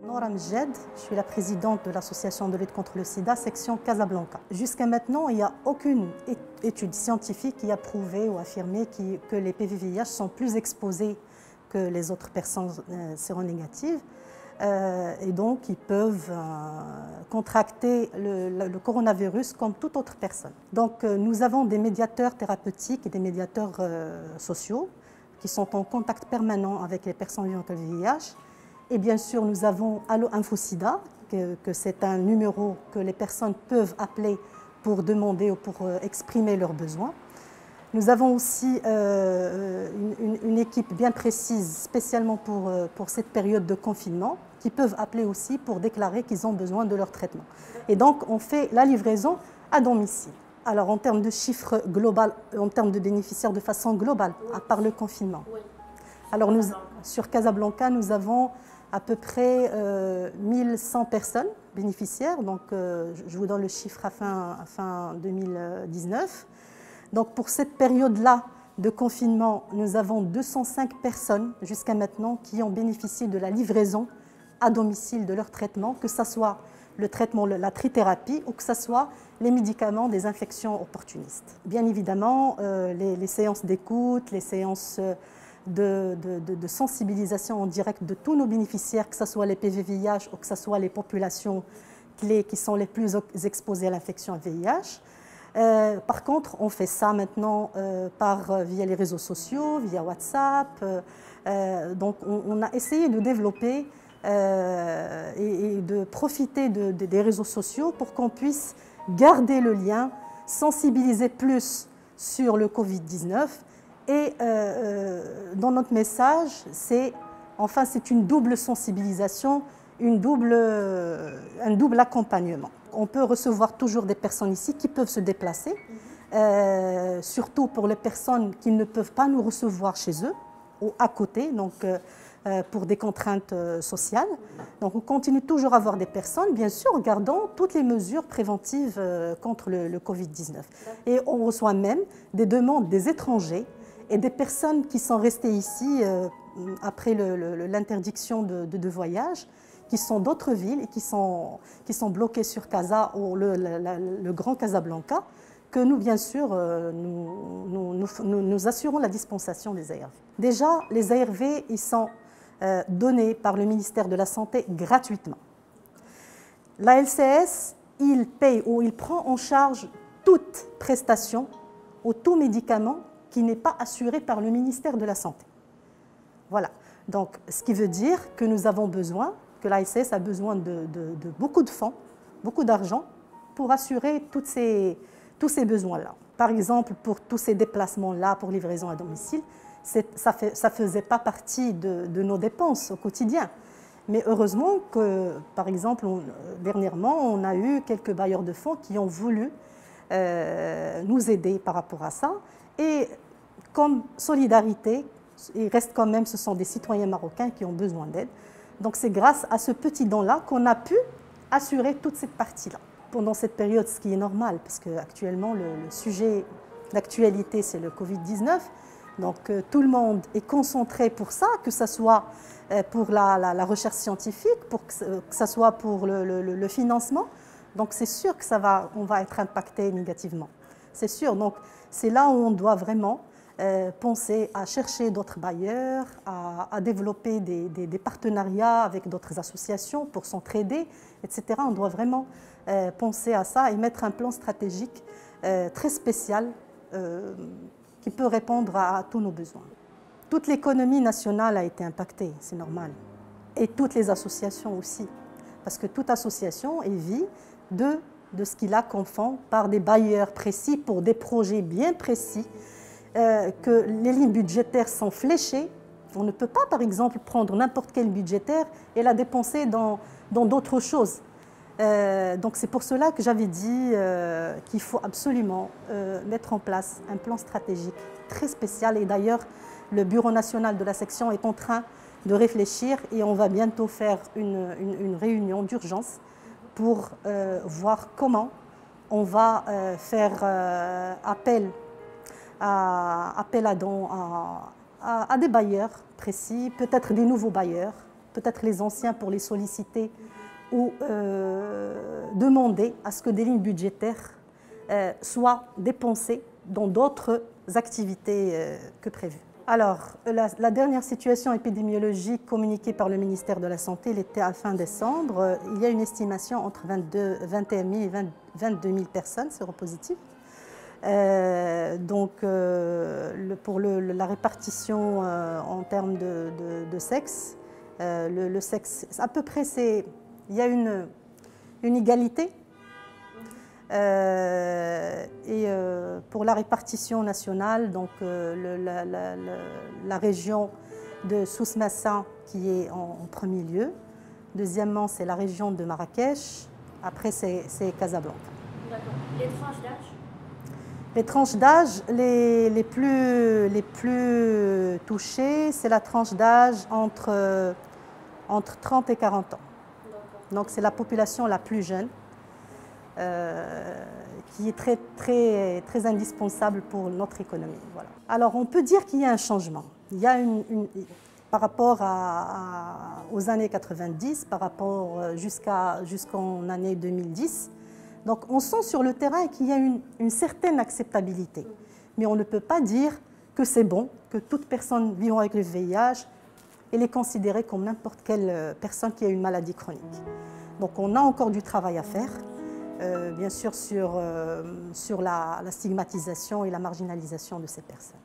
Noura Mjed, je suis la présidente de l'association de lutte contre le sida, section Casablanca. Jusqu'à maintenant, il n'y a aucune étude scientifique qui a prouvé ou affirmé que les PVVIH sont plus exposés que les autres personnes séronégatives. Et donc, ils peuvent contracter le coronavirus comme toute autre personne. Donc, nous avons des médiateurs thérapeutiques et des médiateurs sociaux qui sont en contact permanent avec les personnes vivant avec le VIH. Et bien sûr, nous avons Allo InfoSida, que c'est un numéro que les personnes peuvent appeler pour demander ou pour exprimer leurs besoins. Nous avons aussi une équipe bien précise, spécialement pour cette période de confinement, qui peuvent appeler aussi pour déclarer qu'ils ont besoin de leur traitement. Et donc, on fait la livraison à domicile. Alors, en termes de chiffres global, en termes de bénéficiaires de façon globale, à part le confinement. Alors, sur Casablanca, nous avons à peu près 1100 personnes bénéficiaires. Donc, je vous donne le chiffre à fin 2019. Donc, pour cette période-là de confinement, nous avons 205 personnes jusqu'à maintenant qui ont bénéficié de la livraison à domicile de leur traitement, que ce soit le traitement, la trithérapie ou que ce soit les médicaments des infections opportunistes. Bien évidemment, les séances d'écoute, les séances de sensibilisation en direct de tous nos bénéficiaires, que ce soit les PVVIH ou que ce soit les populations clés qui sont les plus exposées à l'infection VIH. Par contre, on fait ça maintenant via les réseaux sociaux, via WhatsApp. Donc, on a essayé de développer et de profiter des réseaux sociaux pour qu'on puisse garder le lien, sensibiliser plus sur le Covid-19. Et dans notre message, c'est une double sensibilisation, un double accompagnement. On peut recevoir toujours des personnes ici qui peuvent se déplacer, surtout pour les personnes qui ne peuvent pas nous recevoir chez eux ou à côté, donc pour des contraintes sociales. Donc on continue toujours à avoir des personnes, bien sûr, en gardant toutes les mesures préventives contre le Covid-19. Et on reçoit même des demandes des étrangers et des personnes qui sont restées ici après l'interdiction de voyage, qui sont d'autres villes et qui sont bloquées sur Casa ou le Grand Casablanca, que nous, bien sûr, nous assurons la dispensation des ARV. Déjà, les ARV, ils sont donnés par le ministère de la Santé gratuitement. La LCS, il paye ou il prend en charge toute prestation ou tout médicament qui n'est pas assuré par le ministère de la Santé. Voilà. Donc, ce qui veut dire que nous avons besoin, que la LCS a besoin de beaucoup de fonds, beaucoup d'argent pour assurer tous ces besoins-là. Par exemple, pour tous ces déplacements-là, pour livraison à domicile, ça ne faisait pas partie de nos dépenses au quotidien. Mais heureusement que, par exemple, dernièrement, on a eu quelques bailleurs de fonds qui ont voulu nous aider par rapport à ça. Et comme solidarité, il reste quand même, ce sont des citoyens marocains qui ont besoin d'aide. Donc c'est grâce à ce petit don-là qu'on a pu assurer toute cette partie-là. Pendant cette période, ce qui est normal, parce qu'actuellement, le sujet d'actualité, c'est le Covid-19. Donc tout le monde est concentré pour ça, que ce soit pour la recherche scientifique, que ce soit pour le financement. Donc c'est sûr que on va être impacté négativement. C'est sûr. Donc c'est là où on doit vraiment penser à chercher d'autres bailleurs, à développer des partenariats avec d'autres associations pour s'entraider, etc. On doit vraiment penser à ça et mettre un plan stratégique très spécial qui peut répondre à tous nos besoins. Toute l'économie nationale a été impactée, c'est normal. Et toutes les associations aussi. Parce que toute association vit de ce qu'il a comme fonds par des bailleurs précis pour des projets bien précis, que les lignes budgétaires sont fléchées. On ne peut pas, par exemple, prendre n'importe quel budgétaire et la dépenser dans d'autres choses. Donc c'est pour cela que j'avais dit qu'il faut absolument mettre en place un plan stratégique très spécial. Et d'ailleurs, le Bureau national de la section est en train de réfléchir et on va bientôt faire une réunion d'urgence pour voir comment on va faire appel à dons à des bailleurs précis, peut-être des nouveaux bailleurs, peut-être les anciens pour les solliciter ou demander à ce que des lignes budgétaires soient dépensées dans d'autres activités que prévues. Alors, la dernière situation épidémiologique communiquée par le ministère de la Santé, elle était à fin décembre. Il y a une estimation entre 21 000 et 22 000 personnes séropositives. Pour la répartition en termes de sexe, le sexe, à peu près, il y a une égalité. Pour la répartition nationale, donc la région de Souss-Massa qui est en premier lieu. Deuxièmement, c'est la région de Marrakech. Après, c'est Casablanca. D'accord. Les tranches d'âge? Les tranches d'âge les plus touchées, c'est la tranche d'âge entre 30 et 40 ans. Donc c'est la population la plus jeune qui est très indispensable pour notre économie. Voilà. Alors on peut dire qu'il y a un changement. Il y a par rapport aux années 90, par rapport jusqu'en année 2010. Donc on sent sur le terrain qu'il y a une certaine acceptabilité. Mais on ne peut pas dire que c'est bon, que toute personne vivant avec le VIH, elle est considérée comme n'importe quelle personne qui a une maladie chronique. Donc on a encore du travail à faire, bien sûr sur la stigmatisation et la marginalisation de ces personnes.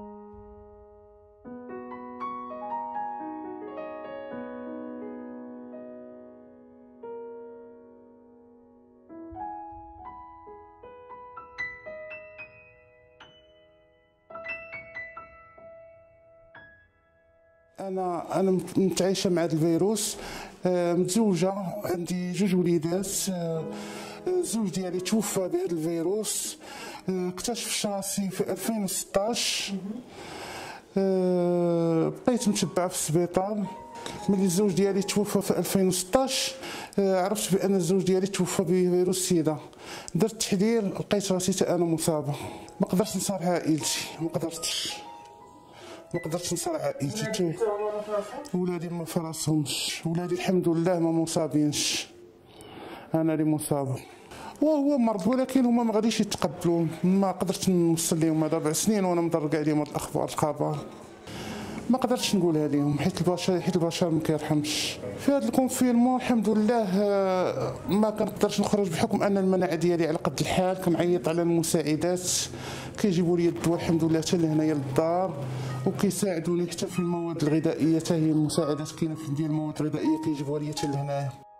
أنا متعايشة مع هذا الفيروس، متزوجة، عندي 2 وليدات. الزوج ديالي توفى بهذا الفيروس، اكتشف راسي في 2016. بقيت متبعة في السبيطار. ملي الزوج ديالي توفى في 2016 عرفت بأن الزوج ديالي توفى بفيروس سيدا. درت تحليل لقيت راسي حتى أنا مصابة. ما قدرتش نصارح عائلتي، ما قدرتش نصارح عائلتي. ولادي ما فراسهمش، ولادي الحمد لله ما مصابينش، انا اللي مصاب. وهو مرض ولكن هما ما غاديش يتقبلوا. ما قدرتش نوصل لهم هذا 4 سنين وانا مضرق عليهم هاد الخبر. ما قدرتش نقولها لهم حيت البشر ما كيرحمش. في هذا الكونفينمون الحمد لله ما كنقدرش نخرج بحكم ان المناعه ديالي على قد الحال. كنعيط على المساعدات كيجيبوا لي الدواء الحمد لله حتى لهنايا للدار، وكيساعدوني حتى في المواد الغذائيه. حتى هي المساعدات كاينه في ديال المواد الغذائيه كيجيبوها لي حتى لهنايا.